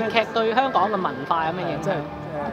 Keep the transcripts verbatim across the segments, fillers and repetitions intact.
粵劇對香港嘅文化有咩影響？ 即係誒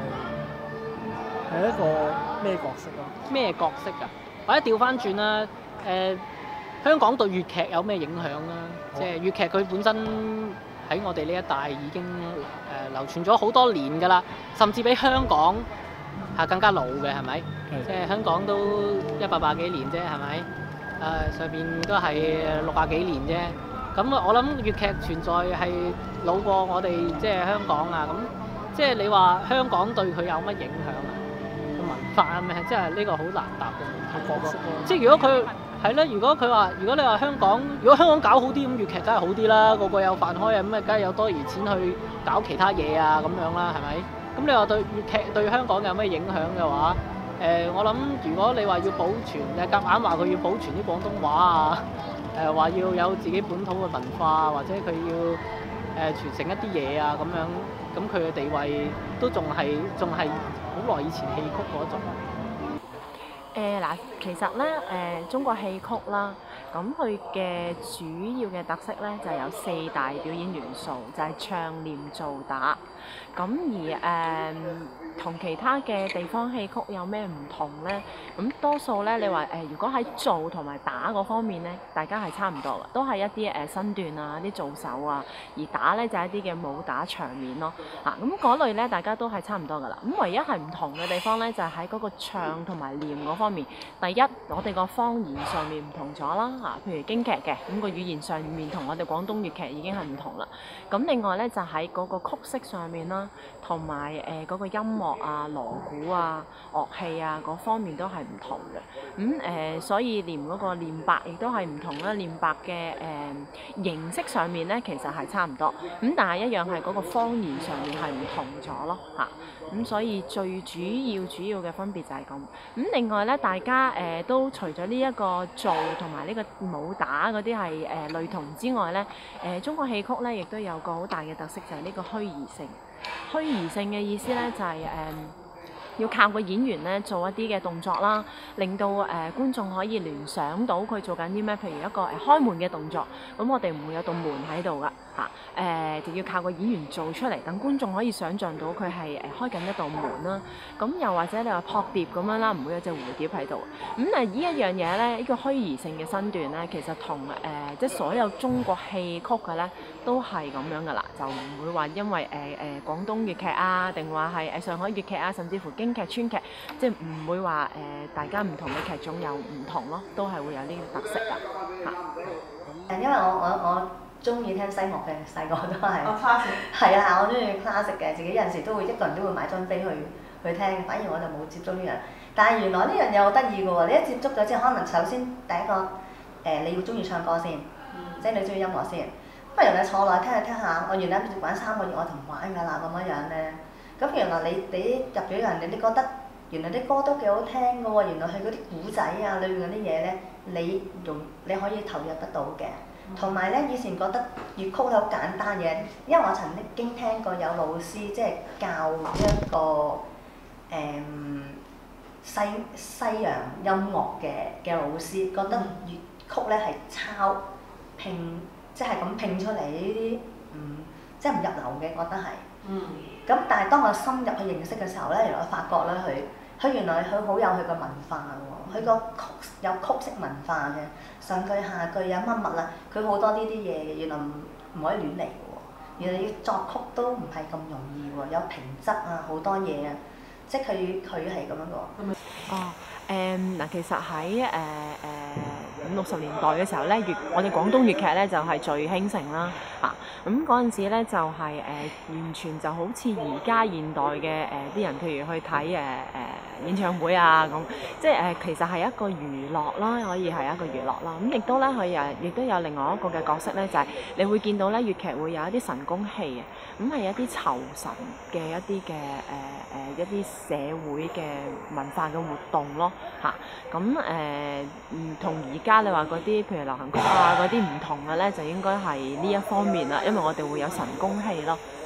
係一個咩角色咯？ 咩角色㗎？或者調翻轉啦，誒、香港對粵劇有咩影響啦？ 好即係粵劇佢本身喺我哋呢一帶已經誒、呃流傳咗好多年㗎啦，甚至比香港係更加老嘅，係咪？ 係即係香港都一百百幾年啫，係咪？誒、上邊都係六廿幾年啫。咁我諗粵劇存在係老過我哋即係香港啊。咁即係你話香港對佢有乜影響啊？個文化咩？即係呢個好難答嘅問題。 個角色咯。 即係如果佢係咧，如果佢話，如果你話香港，如果香港搞好啲，咁粵劇梗係好啲啦，個個有飯開啊，咁啊，梗係有多餘錢去搞其他嘢啊，咁樣啦，係咪？咁你話對粵劇對香港有咩影響嘅話，誒、我諗如果你話要保存，誒夾硬話佢要保存啲廣東話啊，誒、話要有自己本土嘅文化，或者佢要誒、傳承一啲嘢啊，咁樣，咁佢嘅地位都仲係仲係好耐以前戲曲嗰種。 誒嗱，其實咧誒、中國戲曲啦，咁佢嘅主要嘅特色咧就有四大表演元素，就係、唱、念、做、打。咁而誒同、其他嘅地方戲曲有咩唔同咧？咁多數咧，你話誒、如果喺做同埋打嗰方面咧，大家係差唔多嘅，都係一啲誒、身段啊、啲做手啊，而打咧就係、一啲嘅武打場面咯。嚇咁嗰類咧，大家都係差唔多噶啦。咁唯一係唔同嘅地方咧，就係喺嗰個唱同埋念嗰方面。第一，我哋個方言上面唔同咗啦嚇，譬如京劇嘅咁個語言上面同我哋廣東粵劇已經係唔同啦。咁另外咧就喺嗰個曲式上面啦，同埋誒嗰個音樂啊、鑼鼓啊、樂器啊嗰方面都係唔同嘅。咁、誒、所以念嗰個念白亦都係唔同啦。念白嘅誒、形式上面咧其實係差唔多，咁但係一樣係嗰個方言上面係唔同咗咯嚇。咁、所以最主要主要嘅分別就係咁。咁另外咧，大家誒、呃都除咗呢一個做同埋呢個武打嗰啲係誒類同之外咧，誒、呃中國戲曲咧亦都有個好大嘅特色，就係、呢個虛擬性。虛擬性嘅意思咧就係、誒。要靠個演員咧做一啲嘅動作啦，令到誒、呃、觀眾可以聯想到佢做緊啲咩，譬如一個誒、呃、開門嘅動作，咁我哋唔會有道門喺度噶嚇，誒、就要靠個演員做出嚟，等觀眾可以想像到佢係誒開緊一道門啦。咁又或者你話撲碟咁樣啦，唔會有隻蝴蝶喺度。咁誒呢一樣嘢咧，呢、這個虛擬性嘅身段咧，其實同誒、呃、即係所有中國戲曲嘅咧都係咁樣噶啦，就唔會話因為誒誒廣東粵劇啊，定話係誒上海粵劇啊，甚至乎京劇、川劇，即係唔會話誒、呃、大家唔同嘅劇種有唔同咯，都係會有呢個特色啊嚇。 誒，因為我我我中意聽西樂嘅，細個都係。 我差少。 係啊，我中意 classic 嘅，自己有陣時都會一個人都會買張飛去去聽，反而我就冇接觸呢樣。但係原來呢樣嘢好得意嘅喎，你一接觸咗之後，可能首先第一個誒、呃、你要中意唱歌先，即係你中意音樂先。咁啊，原來坐落聽下聽下，我原來玩三個月我就唔玩㗎啦咁樣樣咧。咁原來你你入咗人哋，你覺得原來啲歌都幾好聽嘅喎，原來佢嗰啲古仔啊裏面嗰啲嘢咧，你用你可以投入得到嘅。同埋咧，以前覺得粵曲係好簡單嘅，因為我曾經聽過有老師即係教一個誒、嗯、西西洋音樂嘅嘅老師，覺得粵曲咧係抄拼，即係咁拼出嚟呢啲，嗯，即係唔入流嘅，覺得係。 嗯。 咁但係當我深入去認識嘅時候咧，原來我發覺咧佢佢原來佢好有佢個文化喎，佢個曲有曲式文化嘅，上句下句啊乜乜啦，佢好多呢啲嘢嘅，原來唔唔可以亂嚟嘅喎，原來要作曲都唔係咁容易喎，有平仄啊好多嘢啊，即係佢佢係咁樣嘅喎。 哦，誒嗱，其實喺誒誒五六十年代嘅時候咧，粵我哋廣東粵劇咧就係最興盛啦，嚇咁嗰陣時咧就係、是、誒、呃、完全就好似而家現代嘅誒啲人，譬如去睇誒誒演唱會啊咁，即係誒、呃、其實係一個娛樂啦，可以係一個娛樂啦。咁亦都咧佢誒亦都有另外一個嘅角色咧，就係、是、你會見到咧粵劇會有一啲神功戲嘅，咁係一啲酬神嘅一啲嘅誒誒一啲社會嘅文化嘅活動咯，嚇咁誒唔同而家你話嗰啲譬如流行曲啊嗰啲唔同嘅咧，就應該係呢一方面啦，因為我哋會有神功戲咯。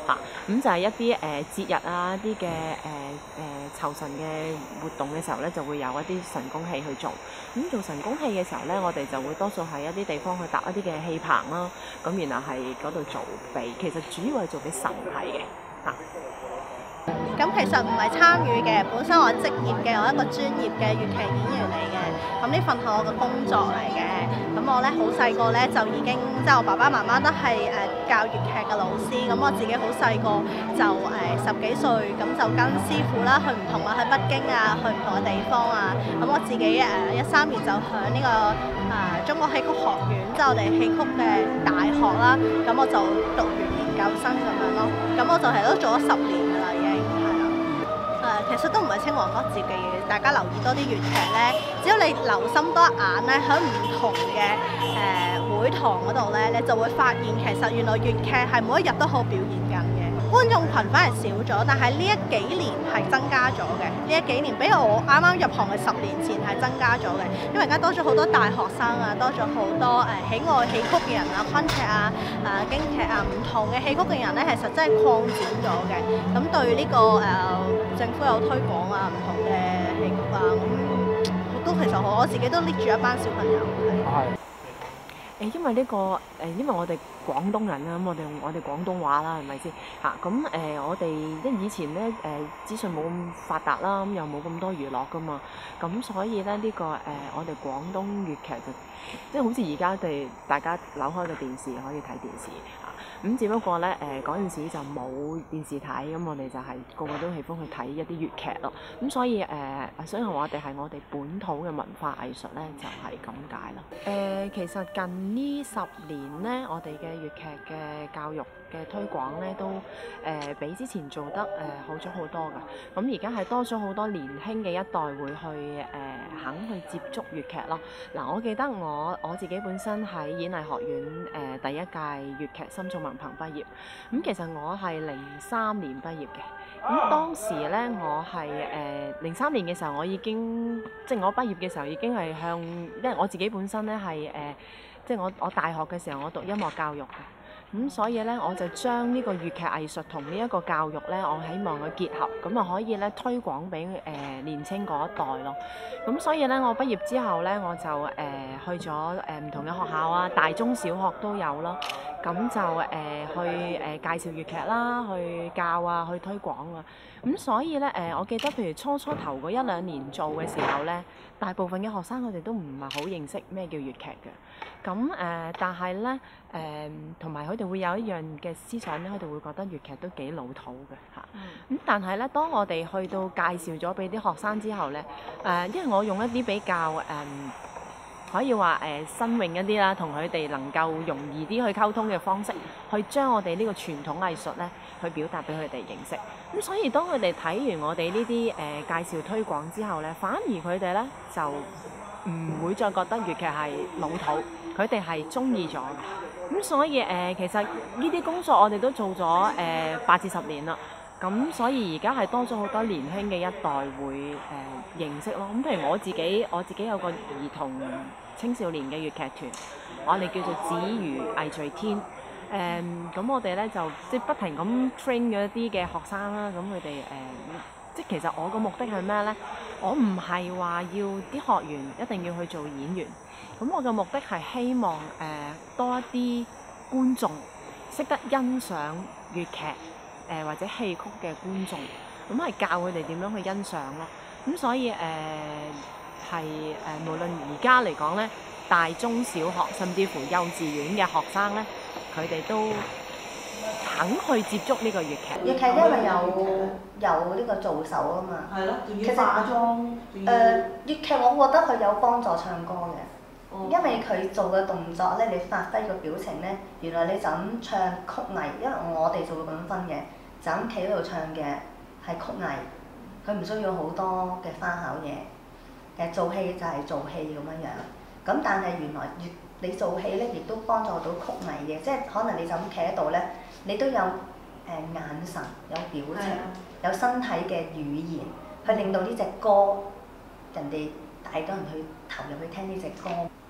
嚇，咁就係一啲誒、呃、節日啊，一啲嘅誒誒酬神嘅活動嘅時候咧，就會有一啲神功戲去做。咁做神功戲嘅時候咧，我哋就會多數喺一啲地方去搭一啲嘅戲棚啦，咁然後喺嗰度做俾，其實主要係做俾神睇嘅嚇。 咁其實唔係參與嘅，本身我係職業嘅，我係一個專業嘅粵劇演員嚟嘅。咁呢份係我嘅工作嚟嘅。咁我咧好細個咧就已經，即係我爸爸媽媽都係誒教粵劇嘅老師。咁我自己好細個就誒、呃、十幾歲，咁就跟師傅啦去唔同啊，去北京啊，去唔同嘅地方啊。咁我自己誒一三年就響呢、這個啊、呃、中國戲曲學院，即係我哋戲曲嘅大學啦。咁我就讀完研究生咁樣咯。咁我就係都做咗十年㗎啦，已經。其實都唔係青黃不接嘅嘢，大家留意多啲粵劇咧，只要你留心多一眼咧，喺唔同嘅誒、呃、會堂嗰度咧，你就會發現其實原來粵劇係每一日都好表演緊嘅，觀眾群反而少咗，但係呢一幾年係增加咗嘅。呢一幾年比我啱啱入行嘅十年前係增加咗嘅，因為而家多咗好多大學生啊，多咗好多誒、呃、喜愛戲曲嘅人啊，昆劇啊、誒、呃、京劇啊，唔同嘅戲曲嘅人咧，其實真係擴展咗嘅。咁對呢、這個誒、呃、政府有推廣啊，唔同嘅戲曲啊，咁都其實我自己都拎住一班小朋友。係。 誒，因為呢、這個誒，因為我哋廣東人啦，咁我哋我哋廣東話啦，係咪先嚇？咁誒、呃，我哋因為以前咧誒、呃、資訊冇咁發達啦，咁又冇咁多娛樂噶嘛，咁所以咧呢、這個誒、呃，我哋廣東粵劇就即係好似而家哋大家扭開個電視可以睇電視嚇。咁只不過咧，誒嗰陣時就冇電視睇，咁我哋就係個個都喜歡去睇一啲粵劇咯。咁所以誒、呃，所以我哋係我哋本土嘅文化藝術咧，就係咁解咯。誒、呃，其實近呢十年咧，我哋嘅粵劇嘅教育嘅推廣咧，都誒、呃、比之前做得誒、呃、好咗好多㗎。咁而家係多咗好多年輕嘅一代會去誒、呃、肯去接觸粵劇咯。嗱、呃，我記得我我自己本身喺演藝學院誒、呃、第一屆粵劇深造文憑畢業，咁其實我係零三年畢業嘅。咁當時咧，我係誒零三年嘅時候，我已經即係我畢業嘅時候已經係向，因為我自己本身咧係誒，即係我我大學嘅時候我讀音樂教育嘅。咁所以咧，我就將呢個粵劇藝術同呢一個教育咧，我希望佢結合，咁啊可以咧推廣俾誒、呃、年青嗰一代咯。咁所以咧，我畢業之後咧，我就誒、呃、去咗誒唔同嘅學校啊，大中小學都有咯。咁就誒、呃、去誒、呃、介紹粵劇啦，去教啊，去推廣啊。咁所以咧誒、呃，我記得譬如初初頭嗰一兩年做嘅時候咧，大部分嘅學生佢哋都唔係好認識咩叫粵劇嘅。咁誒、呃，但係咧誒，同埋佢哋會有一樣嘅思想咧，佢哋會覺得粵劇都幾老土嘅嚇。咁、嗯、但係咧，當我哋去到介紹咗俾啲學生之後咧，誒、呃，因為我用一啲比較誒。呃可以話誒、呃、新穎一啲啦，同佢哋能夠容易啲去溝通嘅方式，去將我哋呢個傳統藝術咧，去表達俾佢哋認識。咁所以當佢哋睇完我哋呢啲誒介紹推廣之後咧，反而佢哋咧就唔會再覺得粵劇係老土，佢哋係中意咗。咁所以誒、呃，其實呢啲工作我哋都做咗誒八至十年啦。咁所以而家係多咗好多年輕嘅一代會誒、呃、認識咯。咁譬如我自己，我自己有個兒童青少年嘅粵劇團，我哋叫做子瑜藝聚天。誒、呃，咁我哋咧就即係不停咁 train 咗一啲嘅學生啦。咁佢哋誒，即係其實我個目的係咩咧？我唔係話要啲學員一定要去做演員。咁我嘅目的係希望誒、呃、多一啲觀眾識得欣賞粵劇。誒、呃、或者戲曲嘅觀眾，咁係教佢哋點樣去欣賞咯。咁所以誒係誒無論而家嚟講咧，大中小學甚至乎幼稚園嘅學生咧，佢哋都肯去接觸呢個粵劇。 粵劇因為有有呢個做手啊嘛。係咯，仲要化妝。誒、呃、粵劇我覺得佢有幫助唱歌嘅。因為佢做嘅動作咧，你發揮個表情咧，原來你就咁唱曲藝，因為我哋就會咁分嘅，就咁企喺度唱嘅係曲藝，佢唔需要好多嘅花巧嘢，誒做戲就係做戲咁樣樣。咁但係原來越你做戲咧，亦都幫助到曲藝嘅，即係可能你就咁企喺度咧，你都有誒、呃、眼神、有表情、有身體嘅語言，去令到呢隻歌人哋帶多人去投入去聽呢隻歌。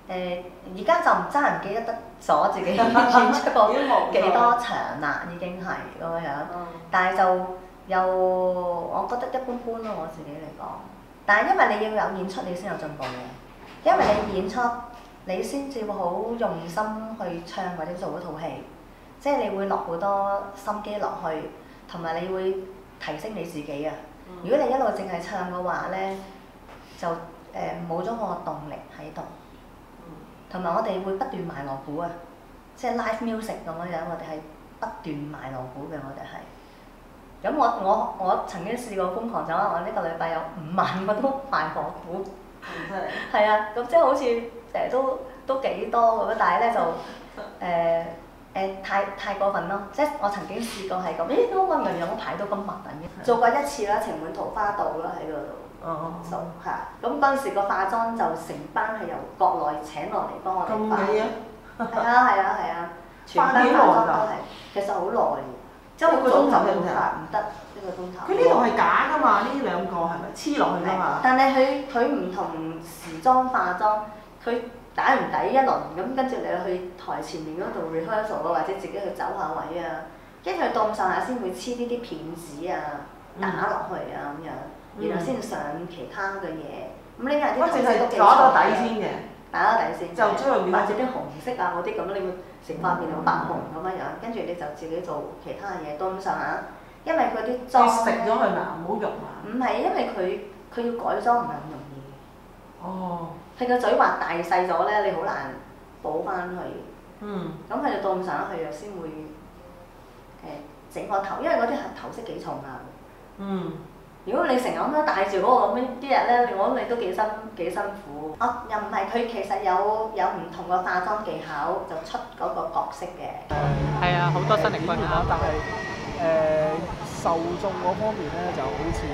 誒而家就唔真係唔記得得咗自己演出過幾多場啦，已經係咁樣樣。但係就又我覺得一般般咯，我自己嚟講。但係因為你要有演出，你先有進步嘅。因為你演出，你先至會好用心去唱或者做嗰套戲，即係你會落好多心機落去，同埋你會提升你自己啊。如果你一路淨係唱嘅話咧，就誒冇咗個動力喺度。同埋我哋會不斷埋鑼鼓啊，即係 live music 咁樣樣，我哋係不斷埋鑼鼓嘅，我哋係。咁我我我曾經試過瘋狂咗，我呢個禮拜有五萬個都埋鑼鼓。 咁真係。 係啊，咁即係好似誒都都幾多咁樣，但係咧就誒誒、呃呃、太太過分咯。即係我曾經試過係咁，咦點解咁樣樣我排到咁密嘅？做過一次啦，情滿桃花島啦喺嗰度。 哦。 就嚇，咁嗰陣時個化妝就成班係由國內請落嚟幫我哋化。 咁嘅？ 係啊係啊係啊，全班化妝都係，其實好耐，即係好早就要化，唔得一個鐘頭。 佢呢度係假㗎嘛？呢兩個係咪黐落去㗎嘛？ 但係佢佢唔同時裝化妝，佢打完底一輪咁，跟住你去台前面嗰度 rehearsal 啊，或者自己去走下位啊，跟住佢到上下先會黐呢啲片紙啊，打落去啊咁樣。然後先上其他嘅嘢，咁呢啲頭飾都幾打咗底先嘅， 打咗底先， 就將佢或者啲紅色啊嗰啲咁，你會成塊面到白紅咁樣樣，跟住你就自己做其他嘢都咁上下，因為佢啲妝食咗佢嘛，唔好用啊。 唔係，因為佢佢要改裝唔係咁容易。 哦。 佢個嘴畫大細咗咧，你好難補翻去。 嗯。 咁佢就到咁上下，佢又先會誒整個頭，因為嗰啲係頭飾幾重啊。 嗯。 如果你成日咁樣戴住嗰個咁樣啲日咧，我諗你都幾辛幾辛苦。哦，又唔係，佢其實有有唔同嘅化妝技巧，就出嗰個角色嘅。 係啊，好多新力軍啊！ 但係誒、呃、受眾嗰方面咧，就好似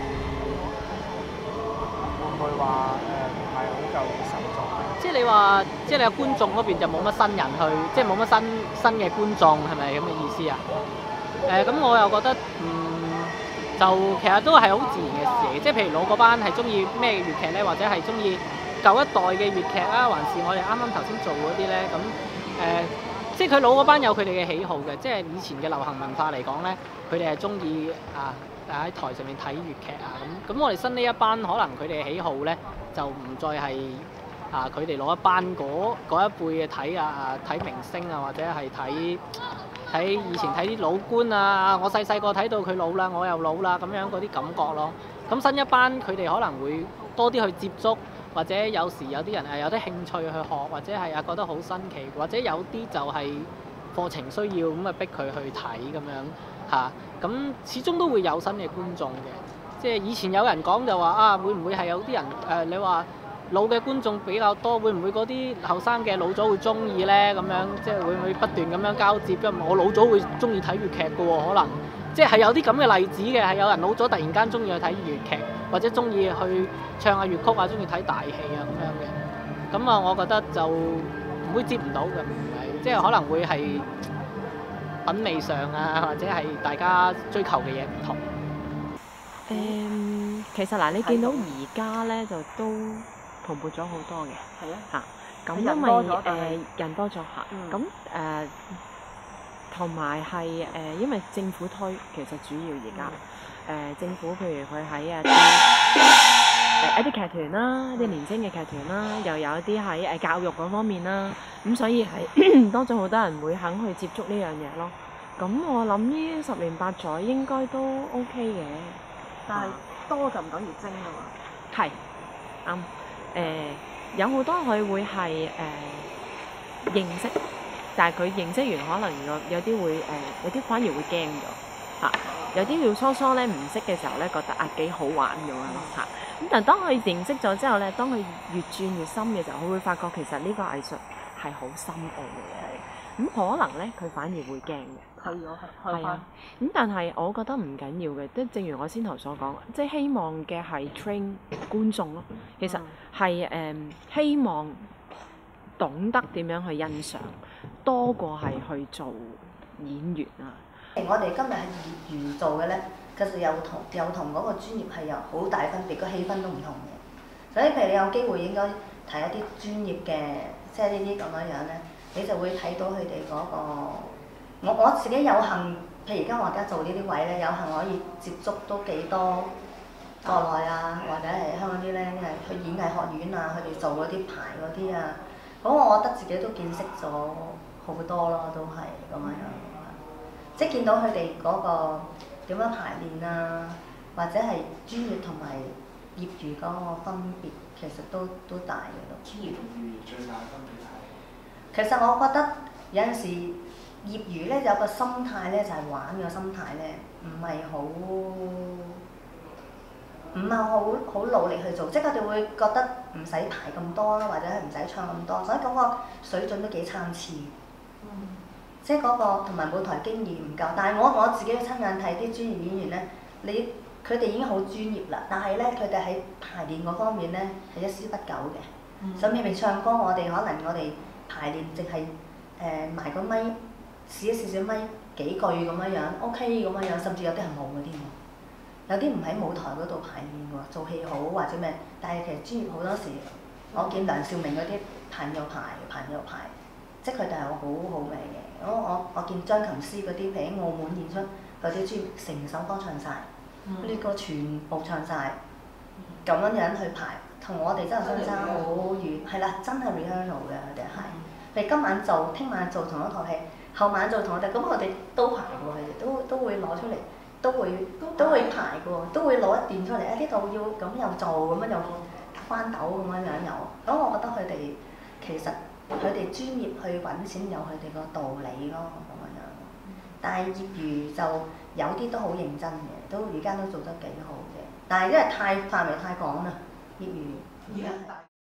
會唔會話誒唔係好夠受眾？ 即係你話，即係你個觀眾嗰邊就冇乜新人去，即係冇乜新新嘅觀眾，係咪咁嘅意思啊？誒、呃，咁我又覺得嗯。就其實都係好自然嘅事嚟，即係譬如老嗰班係中意咩粵劇咧，或者係中意舊一代嘅粵劇啊，還是我哋啱啱頭先做嗰啲咧？咁誒、呃，即係佢老嗰班有佢哋嘅喜好嘅，即係以前嘅流行文化嚟講咧，佢哋係中意啊喺台上面睇粵劇啊咁。咁我哋新呢一班可能佢哋嘅喜好咧，就唔再係啊佢哋老一班嗰嗰一輩嘅睇啊睇明星啊，或者係睇。睇以前睇啲老官啊，我細細個睇到佢老啦，我又老啦咁樣嗰啲感覺咯。咁新一班佢哋可能會多啲去接觸，或者有時有啲人係有啲興趣去學，或者係啊覺得好新奇，或者有啲就係課程需要咁啊逼佢去睇咁樣嚇。咁、啊、始終都會有新嘅觀眾嘅，即係以前有人講就話啊，會唔會係有啲人誒、呃、你話？老嘅觀眾比較多，會唔會嗰啲後生嘅老咗會中意咧？咁樣即係會唔會不斷咁樣交接？因為我老咗會中意睇粵劇嘅喎，可能即係有啲咁嘅例子嘅，係有人老咗突然間中意去睇粵劇，或者中意去唱下粵曲啊，中意睇大戲啊咁樣嘅。咁啊，我覺得就唔會接唔到嘅，唔係即係可能會係品味上啊，或者係大家追求嘅嘢唔同。 誒、嗯，其實嗱，你見到而家咧就都蓬勃咗好多嘅， 係啊， 嚇，咁因為誒、呃、人多咗嚇，咁誒同埋係誒因為政府推，其實主要而家誒政府譬如佢喺啊啲誒一啲劇團啦，一啲年輕嘅劇團啦，又有一啲喺誒教育嗰方面啦，咁所以係多咗好多人會肯去接觸呢樣嘢咯。咁我諗呢十年八載應該都 OK 嘅， 但係多就唔等於精啊嘛。 係啱。誒、呃、有好多佢會係誒、呃、認識，但係佢認識完可能有有啲會誒、呃、有啲反而會驚咗嚇，有啲要初初咧唔識嘅時候咧覺得啊幾好玩咁樣咯嚇，咁但係當佢認識咗之後咧，當佢越轉越深嘅時候，佢會發覺其實呢個藝術係好深奧嘅，咁可能咧佢反而會驚嘅。 係咗係係啊，咁但係我覺得唔緊要嘅，即係正如我先頭所講，即係希望嘅係 train 觀眾咯。其實係誒、嗯、希望懂得點樣去欣賞，多過係去做演員啊。 我哋今日係業餘做嘅咧，其實有同有同嗰個專業係有好大分別，個氣氛都唔同嘅。所以譬如你有機會應該睇一啲專業嘅即係呢啲咁樣樣咧，你就會睇到佢哋嗰個。我我自己有幸，譬如而家我而家做呢啲位咧，有幸可以接觸都幾多國內啊，或者係香港啲咧，係去演藝學院啊，佢哋做嗰啲排嗰啲啊，咁我覺得自己都見識咗好多咯，都係咁樣樣。即係見到佢哋嗰個點樣排練啊，或者係專業同埋業餘嗰個分別，其實都都大嘅都。 專業同業餘最大分別係？ 其實我覺得有陣時業餘咧有個心態咧，就係、是、玩嘅心態咧，唔係好唔係好好努力去做，即係佢哋會覺得唔使排咁多啦，或者係唔使唱咁多，所以嗰個水準都幾參差。 嗯。 即係嗰個同埋舞台經驗唔夠，但係我我自己親眼睇啲專業演員咧，你佢哋已經好專業啦，但係咧佢哋喺排練嗰方面咧係一絲不苟嘅。 嗯。 甚至明唱歌，我哋可能我哋排練淨係誒埋個咪，試一試少咪幾句咁樣樣 ，OK 咁樣樣，甚至有啲係冇嘅添喎。有啲唔喺舞台嗰度排練喎，做戲好或者咩，但係其實專業好多時，我見梁兆明嗰啲排又排，排又排，即係佢哋係好好味嘅。我我我見張琴師嗰啲，譬如喺澳門演出嗰啲專業成首歌唱晒，呢啲歌全部唱晒，咁樣樣去排，同我哋真係相差好遠。係啦，真係 rehearsal 嘅佢哋係。譬如今晚做，聽晚做同一套戲，後晚做同我哋，咁我哋都排嘅喎，佢哋都都會攞出嚟，都會都會排嘅喎，都會攞一段出嚟。誒呢度要咁又做，咁樣又翻斗咁樣樣又。咁我覺得佢哋其實。佢哋專業去揾錢有佢哋個道理咯，咁樣。但係業餘就有啲都好認真嘅，都而家都做得幾好嘅。但係因為太範圍太廣啦，業餘而家。